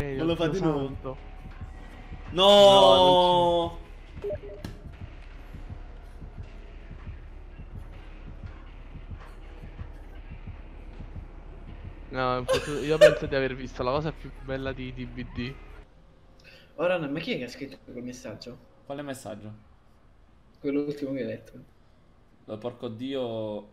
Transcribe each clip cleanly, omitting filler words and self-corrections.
Non lo fa di nuovo. Santo. No! No, io penso di aver visto la cosa più bella di DBD. Ora, ma chi è che ha scritto quel messaggio? Quale messaggio? Quello ultimo che hai letto. Lo porco dio.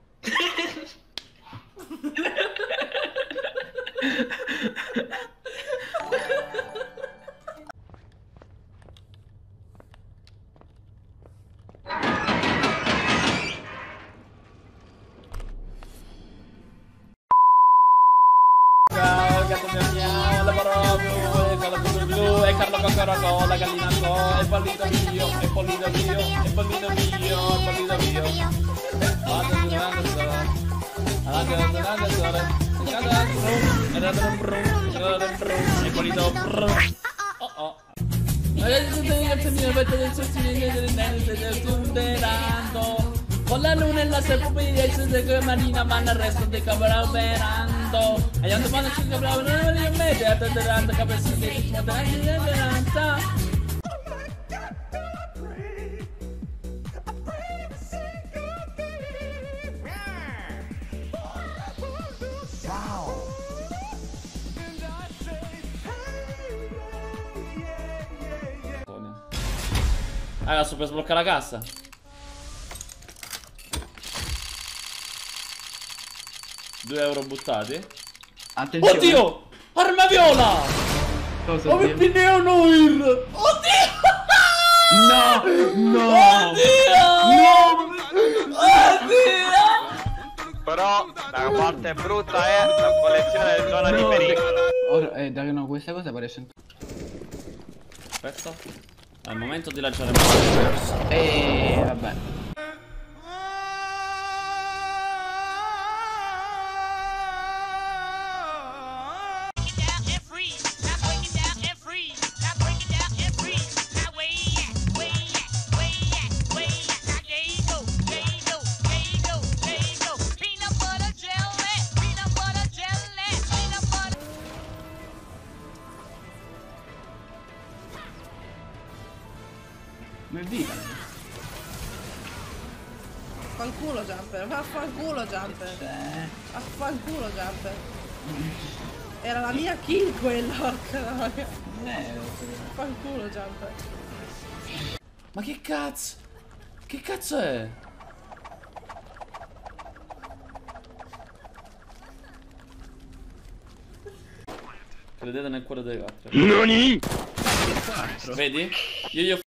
Ciao, gatto mio miau, la parola, blu, e Carlo Cocoroco, la gallina co, e Pollino mio, e Pollino mio, e Pollino mio, e Pollino mio. E Pollino oh oh. Con la luna e la serpente de marina van al resto de cabra operando. Allá donde van a chica bravo, no me mete a tenerando cabeza de motorista. Adesso per sbloccare la cassa. €2 buttati. Attenzione. Oddio! Arma viola! Cosa Come dire? Pineo Noir! Oddio! No! No! Oddio! Oddio! Però la parte brutta è la collezione del zona di pericolo. Ora, dai, no, questa cosa pare sempre... Aspetta. È il momento di lanciare vabbè. Ma via. Fanculo Jumper, vaffanculo Jumper. Vaffanculo Jumper. Era la mia kill quella, porca noia. Fanculo Jumper. Ma che cazzo? Che cazzo è? Credete nel cuore dei quattro. NANI? Vedi? Io